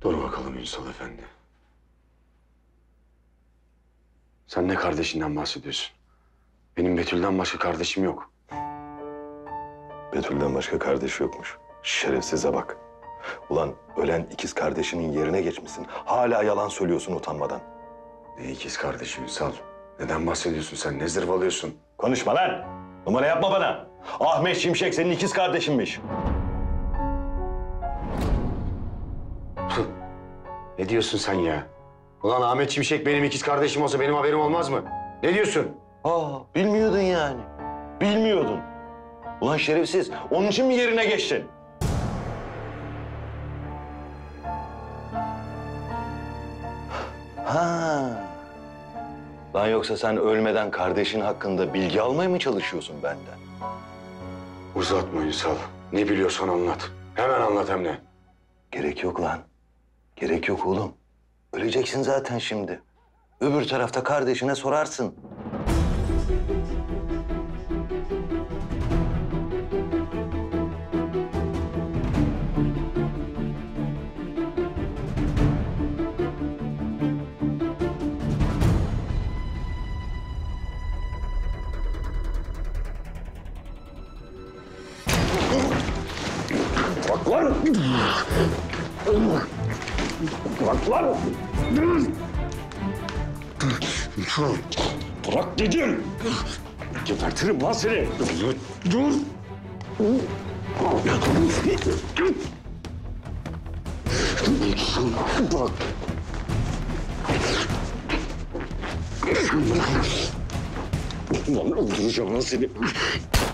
Dur bakalım Ünsal Efendi. Sen ne kardeşinden bahsediyorsun? Benim Betül'den başka kardeşim yok. Betül'den başka kardeşi yokmuş. Şerefsize bak. Ulan ölen ikiz kardeşinin yerine geçmişsin. Hala yalan söylüyorsun utanmadan. Ne ikiz kardeşi Ünsal? Neden bahsediyorsun sen? Ne zırvalıyorsun? Konuşma lan. Numara yapma bana. Ahmet Şimşek senin ikiz kardeşinmiş. Ne diyorsun sen ya? Ulan Ahmet Şimşek benim ikiz kardeşim olsa benim haberim olmaz mı? Ne diyorsun? Bilmiyordun yani. Bilmiyordun. Ulan şerefsiz. Onun için mi yerine geçtin? Lan yoksa sen ölmeden kardeşin hakkında bilgi almaya mı çalışıyorsun benden? Uzatma Ünsal. Ne biliyorsan anlat. Hemen anlat hem de. Gerek yok lan. Gerek yok oğlum. Öleceksin zaten şimdi. Öbür tarafta kardeşine sorarsın. Bak lan! Bırak lan! Bırak dedim! Gebertirim lan seni! Dur! Bırak! Lan öldüreceğim lan seni!